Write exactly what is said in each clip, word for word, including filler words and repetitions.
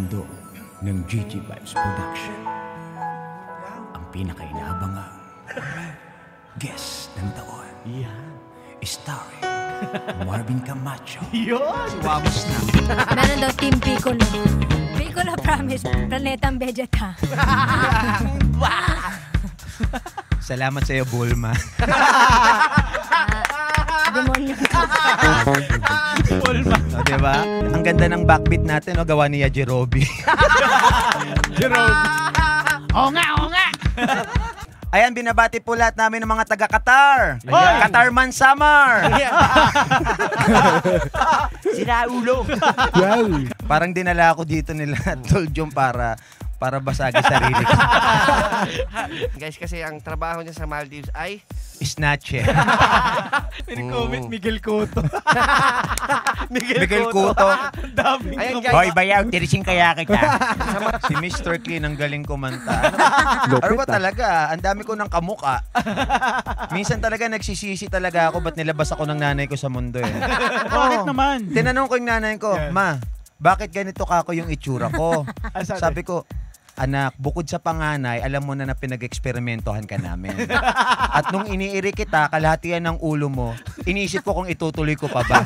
handog ng G G Vibes Production. Ang pinaka-inaabangang guest ng taon. Yan. Starring Marvin Camacho. Yun! Wamos na. Meron daw Team Piccolo. Piccolo Promise, Planetang Vegeta. Salamat sa'yo, Bulma. Demonyo. Bulma. O, diba? Ang ganda ng backbeat natin, no? Gawa niya Jerobi. Jerome. Oo nga, oo nga. Ayan, binabati po lahat namin ng mga taga-Qatar. Oy! Qatarman Samar. Sira ulo. Parang dinala ako dito nila Tol Jom para para basagin sarili ko. Guys, kasi ang trabaho niya sa Maldives ay Snatch eh. Pin-comment Miguel Cotto. Miguel Cotto. Daming Ayan, comment. guys. Hoy, bayaw, tirising kaya kita. Si Mister Clean ang galing kumanta. Ano, ano ba talaga? Ang dami ko ng kamuka. Minsan talaga nagsisisi talaga ako ba't nilabas ako ng nanay ko sa mundo eh. Bakit naman? Tinanong ko yung nanay ko, Yeah. Ma, bakit ganito ka ako yung itsura ko? Ah, sabi? Sabi ko, anak, bukod sa panganay, alam mo na na pinag-eksperimentohan ka namin. At nung iniiri kita, kalahatian ng ulo mo, iniisip ko kung itutuloy ko pa ba.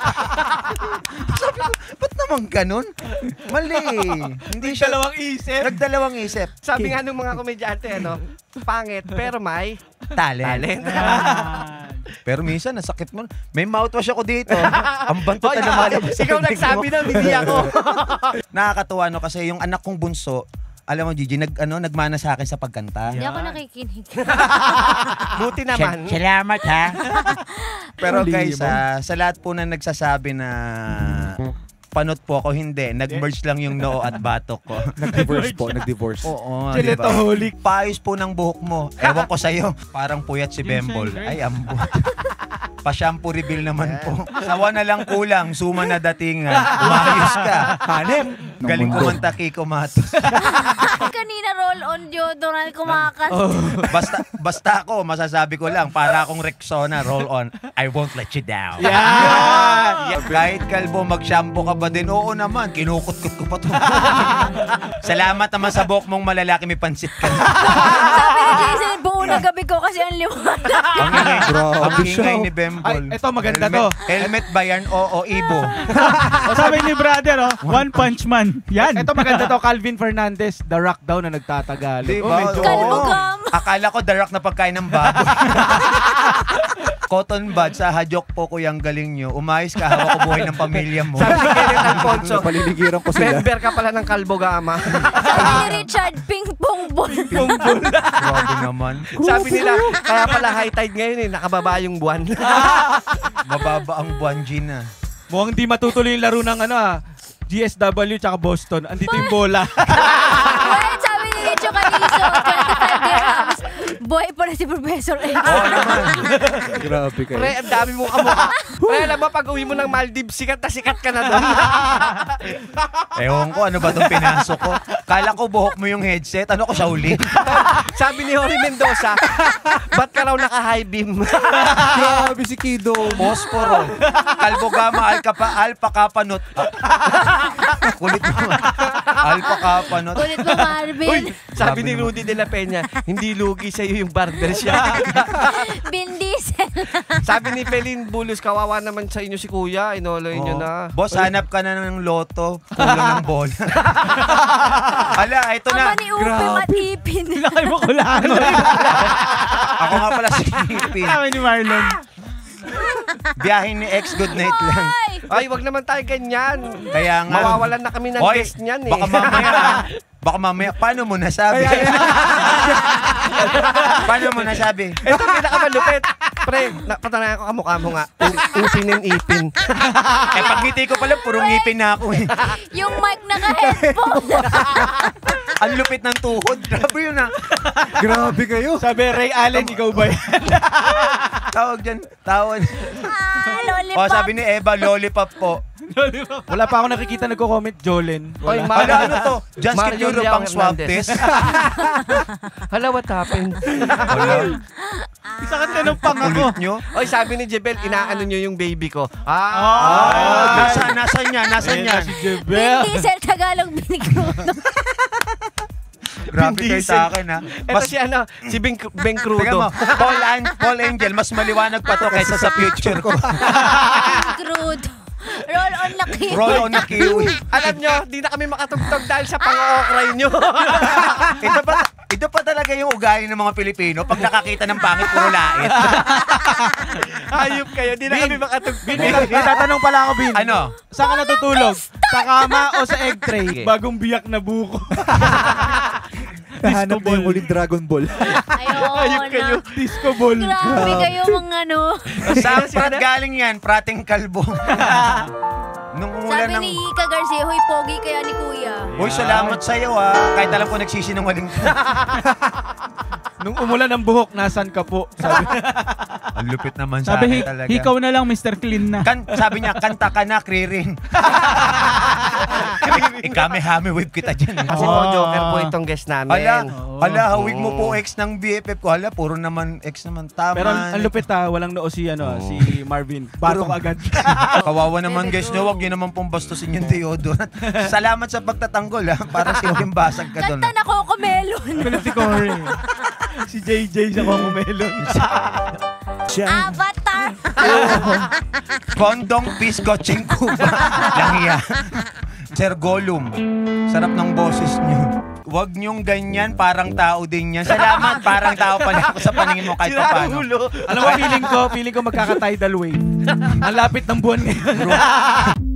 Sabi ko, ba't naman ganun? Mali. Hindi siya. Dalawang isip. Nagdalawang isip. sabi nga ng mga komedyante, ano, pangit pero may Talent. talent. Pero minsan, nasakit mo. May mouthwash ako dito. Ang bantot na lumalabas. Ikaw nagsabi na, hindi ako. Nakakatuwa no kasi yung anak kong bunso, alam mo Gigi, nag, ano, nagmana sa akin sa pagkanta. Hindi ako nakikinig. Buti naman. Salamat ha. Pero guys, ah, sa lahat po na nagsasabi na panot po ako, hindi. Nag-merge lang yung noo at batok ko. Nag-divorce po, nag-divorce. Oo, di ba? Gelataholic. Paayos po ng buhok mo. Ewan ko sa'yo. Parang puyat si Bembol. Ay, ambo. Pa-shampoo reveal naman po. Sawa na lang kulang. Suma na datingan. Umayos ka. Hanep. Galing kumanta Kiko Matos. Kanina roll on deodorant kumakas. Basta, basta ako, masasabi ko lang, para akong Rexona, roll on, I won't let you down. Yan! Kahit kalbo, mag-shampoo ka ba din? Oo naman, kinukot-kot ko pa to. Salamat naman sa buhok mong malalaki, may pansit ka. Sabi ni Jason, buo na gabi ko kasi ang liwanag. Ang ingay, Grabe ang ingay siya. ni Bembol. Ay, eto, maganda helmet, to. Helmet ba yan? Oo, Ibo. O sabi ni brother, oh, One Punch Man. Yan. Ito maganda to, Calvin Fernandez, The Rock daw na nagtatagalog. Diba? Oh, medyo- Kalbo Oo. gam. Akala ko the rock na pagkain ng baboy. Cotton bud sa hajok po ko yung galing nyo. Umayos ka, hawak ko buhay ng pamilya mo. Sabi ni Kenneth Alfonso, Paliligiran ko sila. member ka pala ng Kalbo Gama. Sabi ni Richard, ping pong ball. Grabe naman. Sabi nila, kaya pala high tide ngayon eh, nakababa yung buwan. Mababa ang buwan, Gina. Mukhang di matutuloy yung laro ng ano ah, G S W tsaka Boston. Andito yung bola. Well, sabi ni Licho Calizo, twenty-five dirhams. Boy pa na si Professor X. Oo naman. Grabe kayo. Pre, ang dami mong kamukha. Pre, alam mo, pag uwi mo ng Maldives, sikat na sikat ka na doon. Ewan ko, ano ba itong pinasok ko? Kala ko buhok mo yung headset. Ano ko, Shaolin? Sabi ni Jory Mendoza, ba't ka raw naka-high beam? Grabe si Kido. Posporo. Kalbo Gama, alka pa, alpa kapanot. Ah. Kulit mo. Alpa kapanot. Kulit mo, Marvin. Sabi ni Rudy de la Peña, hindi lugi sa'yo yung barbershop. Vin Diesel. Sabi ni Pelin Bulus, kawawa naman sa inyo si Kuya, inoloy nyo Oo. na. Boss, hanap ka na ng loto. Kulang ng bola. Ala, ito na. Aba ni Upim at Ipin. Laki mo kulangan. Ako nga pala si Ipin. Sabi ni Marlon. Biyahin ni ex, good night lang. Ay! Ay, wag naman tayo ganyan. Kaya nga. Mawawalan na kami ng Hoy, guest niyan eh. Baka mamaya, ah. baka mamaya, paano mo nasabi? Paano mo nasabi? Ito pinakamalupit. Pre, napatanayan ko kamukha mo nga. U- Upin and ipin. Eh, pag ngiti ko pala, purong ngipin na ako eh. Yung mic naka-headphone. Ang lupit ng tuhod. Grabe yun ah. Grabe kayo. Sabi, Ray Allen, ikaw ba yan? Tawag dyan. Tawag. Ah, lollipop. O, sabi ni Eva, lollipop po. Wala pa ako nakikita nagko-comment, Jolen. Oy, Wala. Mario, Hala, ano to? John Mario Skip Euro Leao pang swab Hernandez. test. Hala, what happened? Wala. Sakit na ng pang ako. Ulit nyo. Oy, sabi ni Jebel, inaano nyo yung baby ko. Ah, Ah, nasa, nasa niya, nasa Ayan niya. na si Vin Jebel. Diesel, Tagalog, binigrudo. Grabe Vin kayo Diesel. sa akin, ha? Ito Mas, si ano, si Ben, ben Teka Crudo. mo, Paul, An- Paul Angel, mas maliwanag pa to kaysa sa future ko. Binigrudo. Roll on na kiwi. Roll on na kiwi. Alam nyo, di na kami makatugtog dahil sa pang-ookray nyo. Ito pa, ito pa talaga yung ugali ng mga Pilipino pag nakakita ng pangit, puro lait. Hayop kayo, di na Bin. kami makatugtog. Bin, may may tatanong pala ako, Bin. Ano? Saan ka natutulog? Sa kama o sa egg tray? Bagong biyak na buko. Nahanap na yung uling Dragon Ball. Ayun kayo. na. Disco ball. Grabe kayo mga ano. Saan prat galing yan? Prating kalbo. Nung umulan Sabi ng... ni Ika Garcia, huy, pogi kaya ni Kuya. Uy, salamat sa'yo, ha. Kahit alam ko nagsisinungaling ka. Nung umulan ng buhok, nasan ka po? Sabi. Ang lupit naman sa Sabi, akin hi- talaga. ikaw na lang, Mister Clean na. Kan, sabi niya, kanta ka na, Kriring. Ikame-hame wave kita dyan. Kasi po, Joker po itong guest namin. Hala, Oo. hala, hawig mo po ex ng B F F ko. Hala, puro naman ex naman. Tama. Pero ang ang lupit ha, walang noo si, ano, si Marvin. Batok Puro- agad. Kawawa naman guys nyo, wag nyo naman pong bastusin yung deodorant. Salamat sa pagtatanggol, ha. Para silbing basag ka doon. Kanta na Coco Melon. Pero si Corey. Si J J sa Coco Melon. Siya. Avatar. Kondong Pisco Chinkuba. Langya. Sir Gollum. Sarap ng boses nyo. Wag nyong ganyan, parang tao din yan. Salamat, parang tao pa ako sa paningin mo kahit pa paano. Ulo. Alam mo, feeling ko, feeling ko magkaka-tidal wave. Ang lapit ng buwan ngayon.